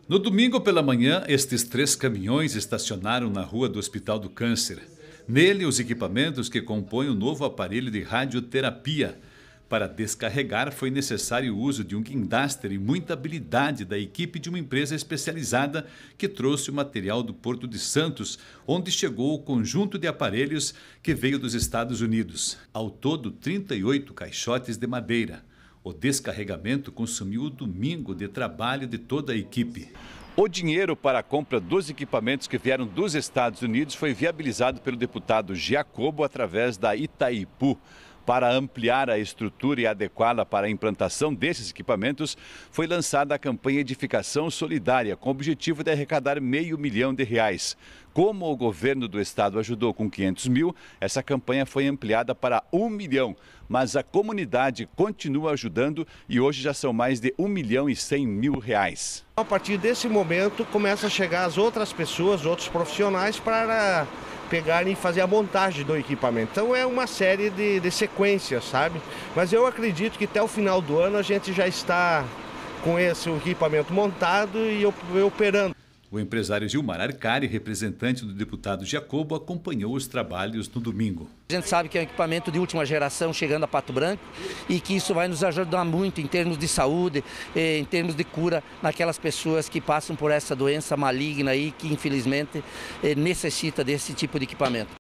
No domingo pela manhã, estes 3 caminhões estacionaram na rua do Hospital do Câncer. Nele, os equipamentos que compõem o novo aparelho de radioterapia. Para descarregar, foi necessário o uso de um guindaste e muita habilidade da equipe de uma empresa especializada que trouxe o material do Porto de Santos, onde chegou o conjunto de aparelhos que veio dos Estados Unidos. Ao todo, 38 caixotes de madeira. O descarregamento consumiu o domingo de trabalho de toda a equipe. O dinheiro para a compra dos equipamentos que vieram dos Estados Unidos foi viabilizado pelo deputado Giacobo através da Itaipu. Para ampliar a estrutura e adequá-la para a implantação desses equipamentos, foi lançada a campanha Edificação Solidária, com o objetivo de arrecadar R$500 mil. Como o governo do estado ajudou com 500 mil, essa campanha foi ampliada para 1 milhão. Mas a comunidade continua ajudando e hoje já são mais de R$1.100.000. A partir desse momento, começa a chegar as outras pessoas, outros profissionais para pegarem e fazer a montagem do equipamento. Então é uma série de sequências, sabe? Mas eu acredito que até o final do ano a gente já está com esse equipamento montado e operando. O empresário Gilmar Arcari, representante do deputado Giacobo, acompanhou os trabalhos no domingo. A gente sabe que é um equipamento de última geração chegando a Pato Branco e que isso vai nos ajudar muito em termos de saúde, em termos de cura naquelas pessoas que passam por essa doença maligna aí que infelizmente necessita desse tipo de equipamento.